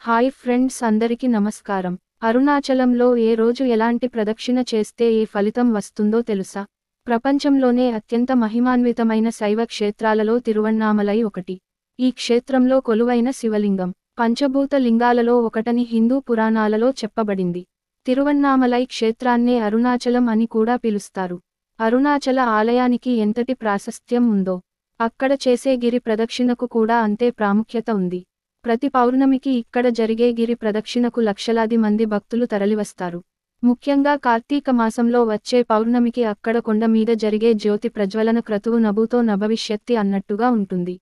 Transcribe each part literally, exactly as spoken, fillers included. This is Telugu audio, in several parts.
హాయ్ ఫ్రెండ్స్, అందరికీ నమస్కారం. అరుణాచలంలో ఏ రోజు ఎలాంటి ప్రదక్షిణ చేస్తే ఏ ఫలితం వస్తుందో తెలుసా? ప్రపంచంలోనే అత్యంత మహిమాన్వితమైన శైవ క్షేత్రాలలో తిరువణ్ణామలై ఒకటి. ఈ క్షేత్రంలో కొలువైన శివలింగం పంచభూత లింగాలలో ఒకటని హిందూ పురాణాలలో చెప్పబడింది. తిరువణ్ణామలై క్షేత్రాన్నే అరుణాచలం అని కూడా పిలుస్తారు. అరుణాచల ఆలయానికి ఎంతటి ప్రాశస్త్యం ఉందో, అక్కడ చేసే గిరి ప్రదక్షిణకు కూడా అంతే ప్రాముఖ్యత ఉంది. ప్రతి పౌర్ణమికి ఇక్కడ జరిగే గిరి ప్రదక్షిణకు లక్షలాది మంది భక్తులు తరలివస్తారు. ముఖ్యంగా కార్తీక మాసంలో వచ్చే పౌర్ణమికి అక్కడ కొండ మీద జరిగే జ్యోతి ప్రజ్వలన క్రతువు నభూతో నభవిష్యత్తి అన్నట్టుగా ఉంటుంది.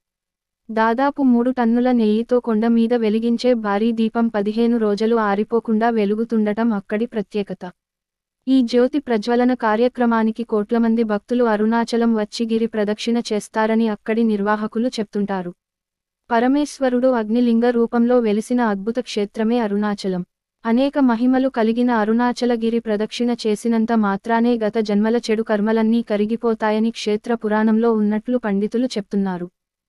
దాదాపు మూడు టన్నుల నెయ్యితో కొండ మీద వెలిగించే భారీ దీపం పదిహేను రోజులు ఆరిపోకుండా వెలుగుతుండటం అక్కడి ప్రత్యేకత. ఈ జ్యోతి ప్రజ్వలన కార్యక్రమానికి కోట్ల మంది భక్తులు అరుణాచలం వచ్చి గిరి ప్రదక్షిణ చేస్తారని అక్కడి నిర్వాహకులు చెప్తుంటారు. పరమేశ్వరుడు అగ్నిలింగ రూపంలో వెలిసిన అద్భుత క్షేత్రమే అరుణాచలం. అనేక మహిమలు కలిగిన అరుణాచల గిరి ప్రదక్షిణ చేసినంత మాత్రానే గత జన్మల చెడు కర్మలన్నీ కరిగిపోతాయని క్షేత్ర పురాణంలో ఉన్నట్లు పండితులు చెప్తున్నారు.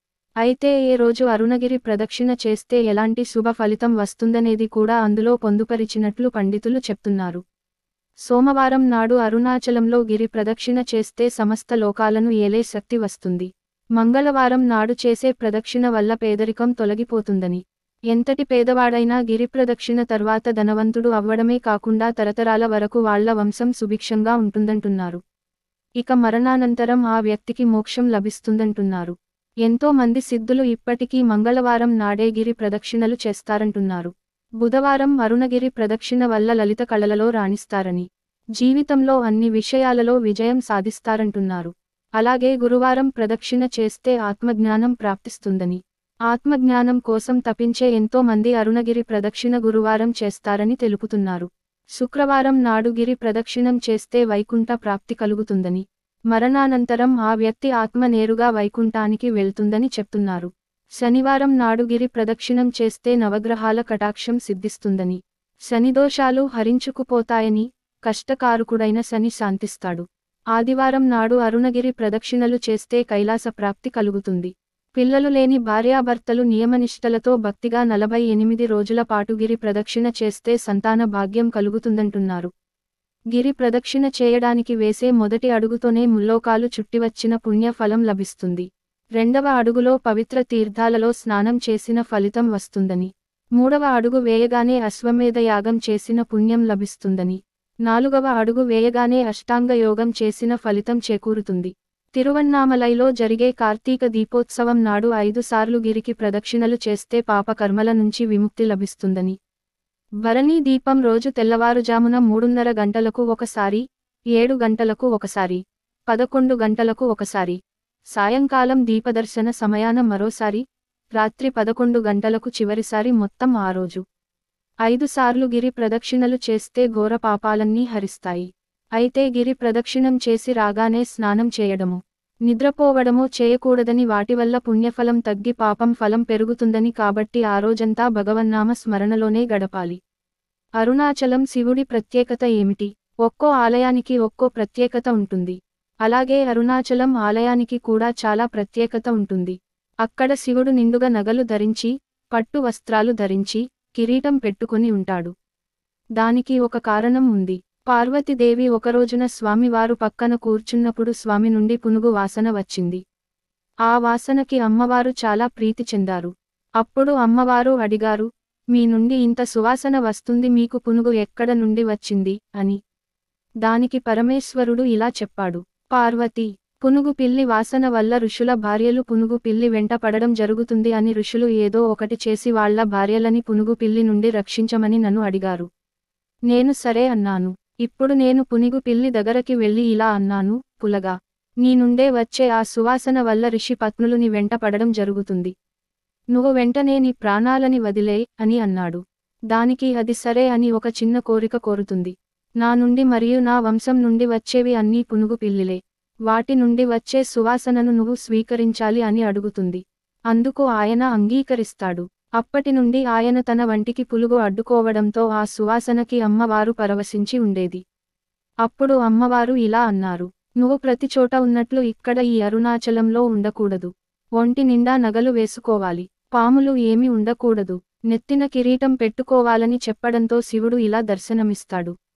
అయితే ఏ రోజు అరుణగిరి ప్రదక్షిణ చేస్తే ఎలాంటి శుభ ఫలితం వస్తుందనేది కూడా అందులో పొందుపరిచినట్లు పండితులు చెప్తున్నారు. సోమవారం నాడు అరుణాచలంలో గిరి ప్రదక్షిణ చేస్తే సమస్త లోకాలను ఏలే శక్తి వస్తుంది. మంగళవారం నాడు చేసే ప్రదక్షిణ వల్ల పేదరికం తొలగిపోతుందని, ఎంతటి పేదవాడైనా గిరి ప్రదక్షిణ తర్వాత ధనవంతుడు అవ్వడమే కాకుండా తరతరాల వరకు వాళ్ల వంశం సుభిక్షంగా ఉంటుందంటున్నారు. ఇక మరణానంతరం ఆ వ్యక్తికి మోక్షం లభిస్తుందంటున్నారు. ఎంతో మంది సిద్ధులు ఇప్పటికీ మంగళవారం నాడే గిరి ప్రదక్షిణలు చేస్తారంటున్నారు. బుధవారం అరుణగిరి ప్రదక్షిణ వల్ల లలిత కళలలో రాణిస్తారని, జీవితంలో అన్ని విషయాలలో విజయం సాధిస్తారంటున్నారు. అలాగే గురువారం ప్రదక్షిణ చేస్తే ఆత్మజ్ఞానం ప్రాప్తిస్తుందని, ఆత్మజ్ఞానం కోసం తపించే ఎంతో మంది అరుణగిరి ప్రదక్షిణ గురువారం చేస్తారని తెలుపుతున్నారు. శుక్రవారం నాడు గిరి ప్రదక్షిణం చేస్తే వైకుంఠ ప్రాప్తి కలుగుతుందని, మరణానంతరం ఆ వ్యక్తి ఆత్మ నేరుగా వైకుంఠానికి వెళ్తుందని చెప్తున్నారు. శనివారం నాడు గిరి ప్రదక్షిణం చేస్తే నవగ్రహాల కటాక్షం సిద్ధిస్తుందని, శనిదోషాలు హరించుకుపోతాయని, కష్టకారకుడైన శని శాంతిస్తాడు. ఆదివారం నాడు అరుణగిరి ప్రదక్షిణలు చేస్తే కైలాస ప్రాప్తి కలుగుతుంది. పిల్లలు లేని భార్యాభర్తలు నియమనిష్టలతో భక్తిగా నలభై ఎనిమిది రోజుల పాటు గిరి ప్రదక్షిణ చేస్తే సంతాన భాగ్యం కలుగుతుందంటున్నారు. గిరి ప్రదక్షిణ చేయడానికి వేసే మొదటి అడుగుతోనే ముల్లోకాలు చుట్టివచ్చిన పుణ్య ఫలం లభిస్తుంది. రెండవ అడుగులో పవిత్ర తీర్థాలలో స్నానం చేసిన ఫలితం వస్తుందని, మూడవ అడుగు వేయగానే అశ్వమేధ యాగం చేసిన పుణ్యం లభిస్తుందని, నాలుగవ అడుగు వేయగానే అష్టాంగ యోగం చేసిన ఫలితం చేకూరుతుంది. తిరువణ్ణామలైలో జరిగే కార్తీక దీపోత్సవం నాడు ఐదు సార్లు గిరికి ప్రదక్షిణలు చేస్తే పాపకర్మల నుంచి విముక్తి లభిస్తుందని, భరణీ దీపం రోజు తెల్లవారుజామున మూడున్నర గంటలకు ఒకసారి, ఏడు గంటలకు ఒకసారి, పదకొండు గంటలకు ఒకసారి, సాయంకాలం దీపదర్శన సమయాన మరోసారి, రాత్రి పదకొండు గంటలకు చివరిసారి మొత్తం ఆ రోజు ఐదు సార్లు గిరి ప్రదక్షిణలు చేస్తే ఘోర పాపాలన్నీ హరిస్తాయి. అయితే గిరి ప్రదక్షిణం చేసి రాగానే స్నానం చేయడమో, నిద్రపోవడమో చేయకూడదని, వాటి వల్ల పుణ్యఫలం తగ్గి పాపం ఫలం పెరుగుతుందని, కాబట్టి ఆ రోజంతా భగవన్నామ స్మరణలోనే గడపాలి. అరుణాచలం శివుడి ప్రత్యేకత ఏమిటి? ఒక్కో ఆలయానికి ఒక్కో ప్రత్యేకత ఉంటుంది. అలాగే అరుణాచలం ఆలయానికి కూడా చాలా ప్రత్యేకత ఉంటుంది. అక్కడ శివుడు నిండుగా నగలు ధరించి, పట్టు వస్త్రాలు ధరించి, కిరీటం పెట్టుకుని ఉంటాడు. దానికి ఒక కారణం ఉంది. పార్వతీదేవి ఒకరోజున స్వామివారు పక్కన కూర్చున్నప్పుడు స్వామి నుండి పునుగు వాసన వచ్చింది. ఆ వాసనకి అమ్మవారు చాలా ప్రీతి చెందారు. అప్పుడు అమ్మవారు అడిగారు, మీ నుండి ఇంత సువాసన వస్తుంది, మీకు పునుగు ఎక్కడ నుండి వచ్చింది అని. దానికి పరమేశ్వరుడు ఇలా చెప్పాడు, పార్వతీ, పునుగు పిల్లి వాసన వల్ల ఋషుల భార్యలు పునుగు పిల్లి వెంట పడడం జరుగుతుంది అని ఋషులు ఏదో ఒకటి చేసి వాళ్ల భార్యలని పునుగు పిల్లి నుండి రక్షించమని నన్ను అడిగారు. నేను సరే అన్నాను. ఇప్పుడు నేను పునుగు పిల్లి దగ్గరకి వెళ్ళి ఇలా అన్నాను, పులగా, నీ నుండే వచ్చే ఆ సువాసన వల్ల ఋషి పత్నులు నీ వెంట పడడం జరుగుతుంది. నువ్వు వెంటనే నీ ప్రాణాలని వదిలే అని అన్నాడు. దానికి అది సరే అని ఒక చిన్న కోరిక కోరుతుంది. నా నుండి మరియు నా వంశం నుండి వచ్చేవి అన్నీ పునుగు పిల్లిలే. వాటి నుండి వచ్చే సువాసనను నువ్వు స్వీకరించాలి అని అడుగుతుంది. అందుకు ఆయన అంగీకరిస్తాడు. అప్పటి నుండి ఆయన తన వంటికి పులుగు అడ్డుకోవడంతో ఆ సువాసనకి అమ్మవారు పరవశించి ఉండేది. అప్పుడు అమ్మవారు ఇలా అన్నారు, నువ్వు ప్రతి చోట ఉన్నట్లు ఇక్కడ ఈ అరుణాచలంలో ఉండకూడదు. ఒంటి నిండా నగలు వేసుకోవాలి. పాములు ఏమి ఉండకూడదు. నెత్తిన కిరీటం పెట్టుకోవాలని చెప్పడంతో శివుడు ఇలా దర్శనమిస్తాడు.